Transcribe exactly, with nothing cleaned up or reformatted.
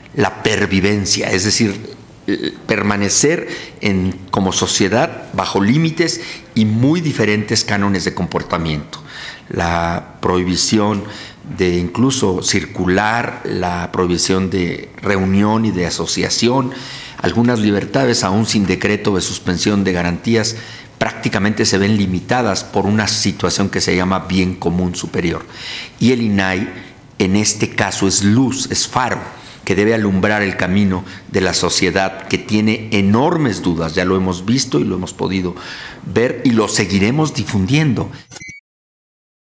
la pervivencia, es decir, permanecer en, como sociedad bajo límites y muy diferentes cánones de comportamiento. La prohibición de incluso circular, la prohibición de reunión y de asociación, algunas libertades aún sin decreto de suspensión de garantías prácticamente se ven limitadas por una situación que se llama bien común superior. Y el I N A I en este caso es luz, es faro, que debe alumbrar el camino de la sociedad que tiene enormes dudas, ya lo hemos visto y lo hemos podido ver y lo seguiremos difundiendo.